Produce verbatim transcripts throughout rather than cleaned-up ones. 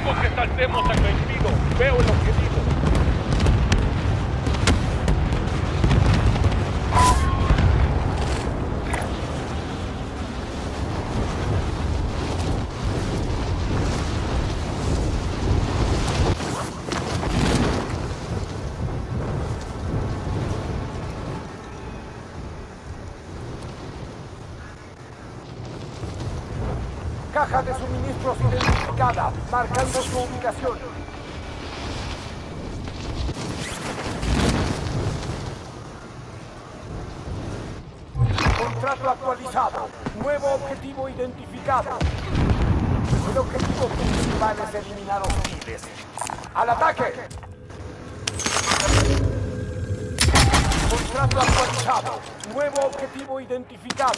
Digo que saltemos al vencido. Veo el objetivo. Caja de suministros identificada, marcando su ubicación. Contrato actualizado. Nuevo objetivo identificado. El objetivo principal es eliminar hostiles. ¡Al ataque! Contrato actualizado. Nuevo objetivo identificado.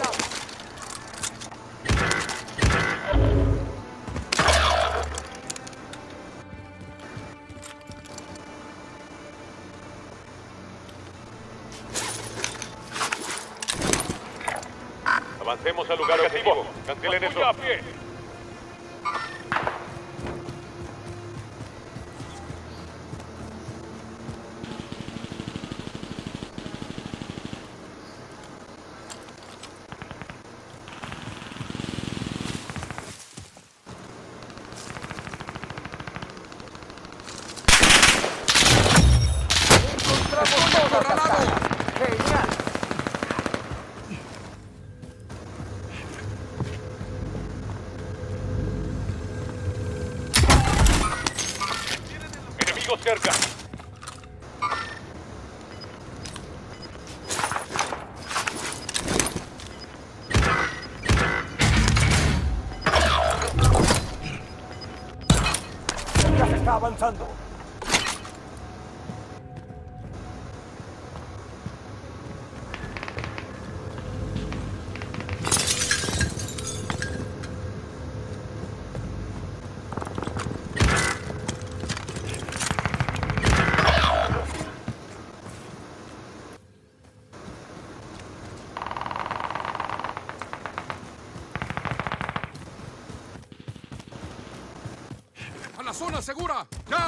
Avancemos al lugar objetivo. Cancelen eso. A pie. Encontramos todas las cajas. Genial. Enemigos cerca. Ya se está avanzando. ¡A la zona segura! ¡Ya!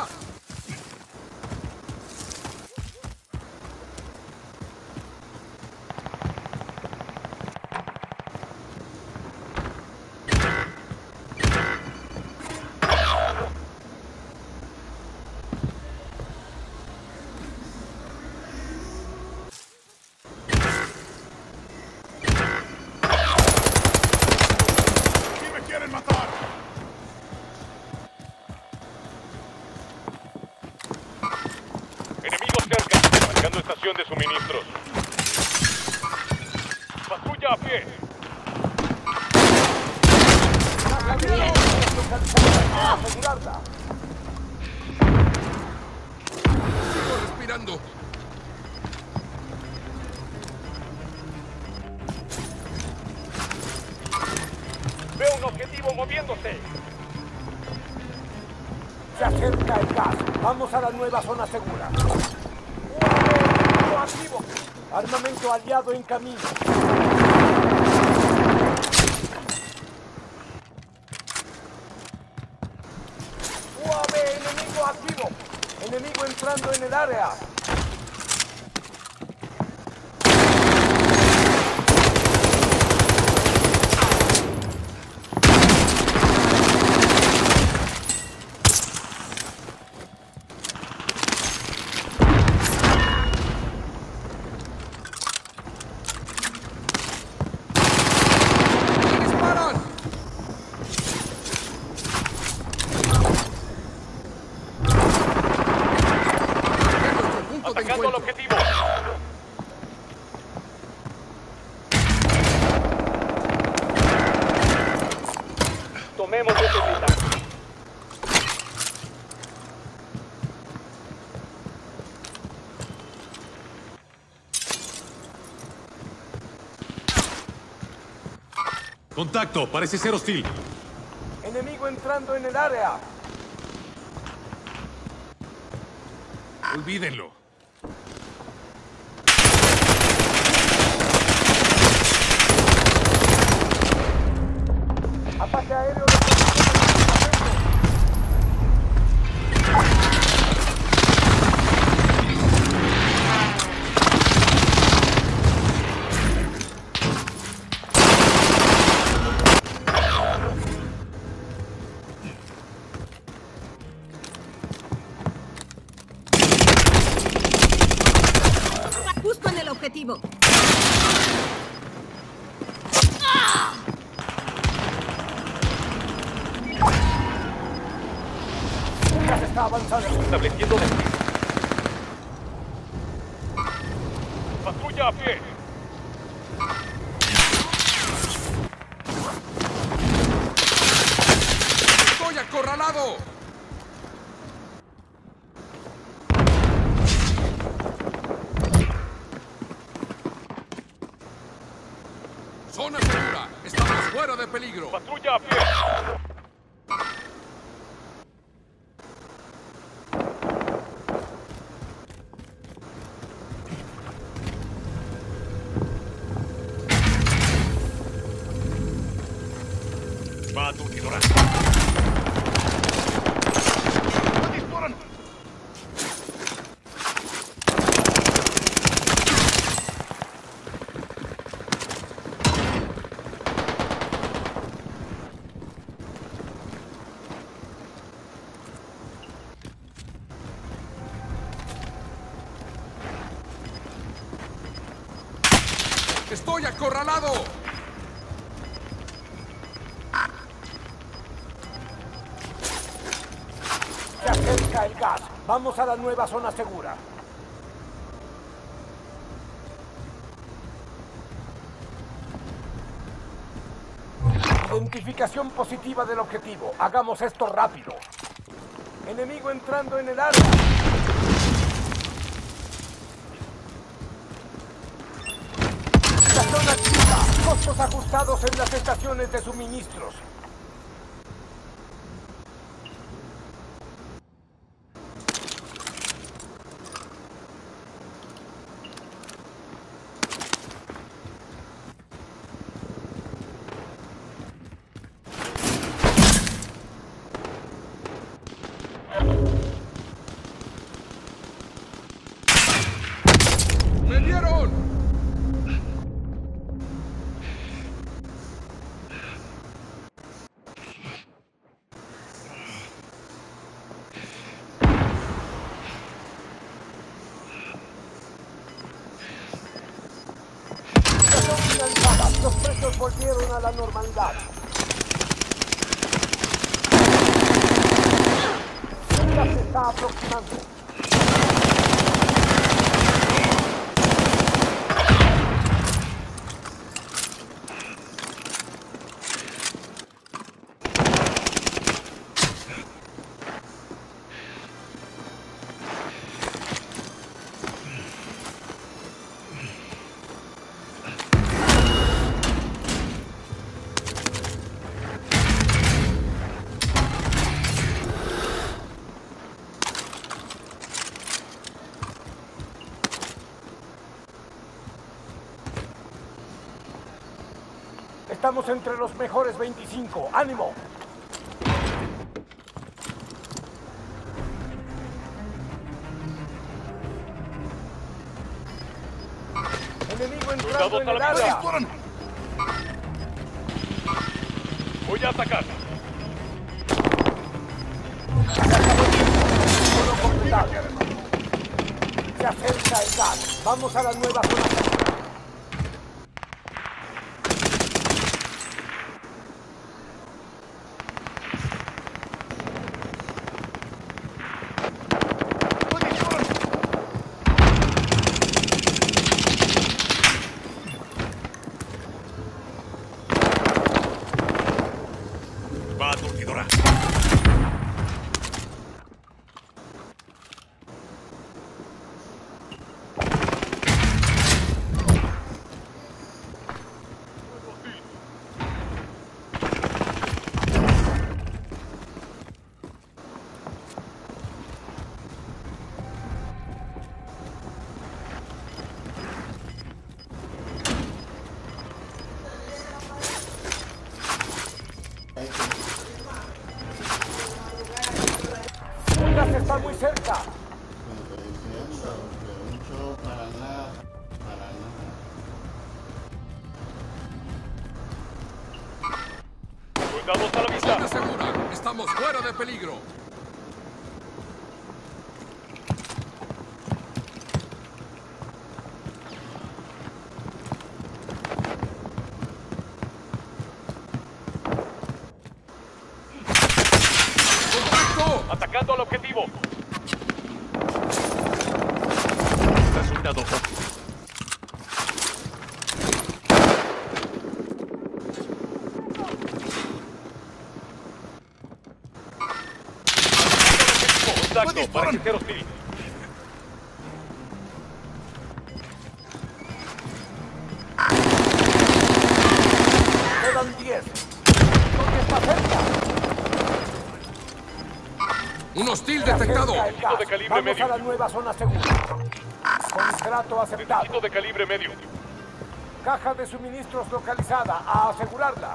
¡Aquí me quieren matar! Enemigos cerca. Marcando estación de suministros. Patrulla a pie. Asegurarla. Sigo respirando. Veo un objetivo moviéndose. Se acerca el gas. Vamos a la nueva zona segura. ¡Uah! Activo. Armamento aliado en camino. U A V enemigo activo. Enemigo entrando en el área. Atacando el objetivo. Tomemos ese militar. Contacto, parece ser hostil. Enemigo entrando en el área. Olvídenlo. Ataque aéreo de avanzando. Estableciendo destino. Patrulla a pie. ¡Estoy acorralado! Zona segura. Estamos fuera de peligro. Patrulla a pie. Va a Turquidora. ¡Estoy acorralado! Se acerca el gas. Vamos a la nueva zona segura. Identificación positiva del objetivo. Hagamos esto rápido. Enemigo entrando en el área. La zona activa. Costos ajustados en las estaciones de suministros. ¡Me dieron! Estación finalizada. Los precios volvieron a la normalidad. Ya se está aproximando. Estamos entre los mejores veinticinco. ¡Ánimo! Enemigo entrando en el área. Voy a atacar. Solo completado. Se acerca el gas. Vamos a la nueva zona segura. Va a Turquidora. El gas está muy cerca. Soldados a la vista. Zona segura. Estamos fuera de peligro. ¡Contacto! Atacando al objetivo. Resultado óptimo. Contacto, parece ser hostil. Quedan diez. ¿Dónde está cerca? ¡Un hostil Se detectado! acerca el gas. de calibre Vamos medio. a la nueva zona segura. Contrato aceptado. Necesito de calibre medio. Caja de suministros localizada. A asegurarla.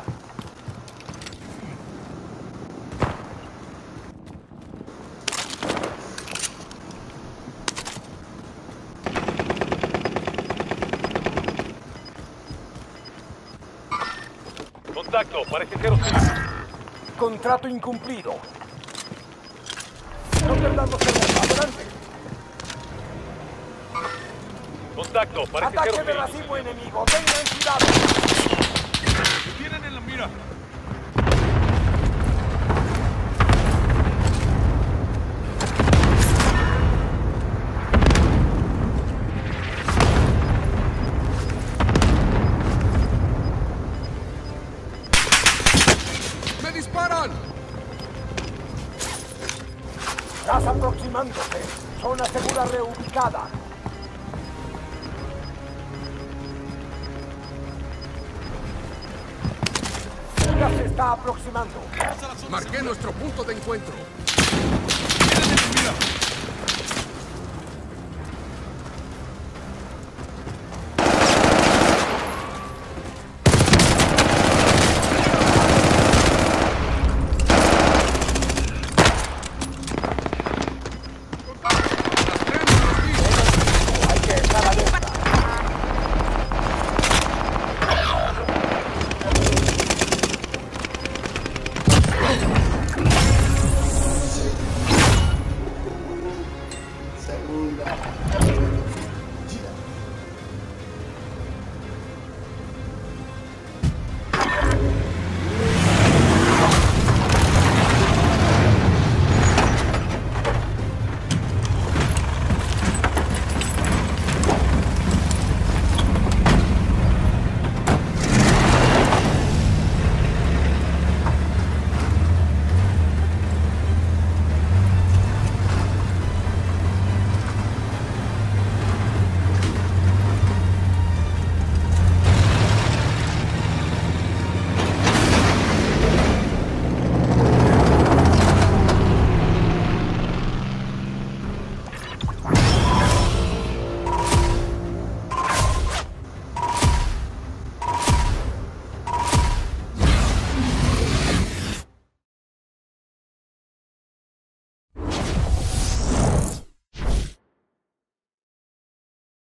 Contacto, parece ser hostil. Contrato incumplido. No perdamos el rumbo. Adelante. Contacto, parece ser Ataque de hostil. racimo enemigo. Tengan cuidado. ¡Me tienen en la mira! ¡Me disparan! Gas aproximándose. Zona segura reubicada. El gas se está aproximando. Marqué nuestro punto de encuentro. ¡Tienen en la mira!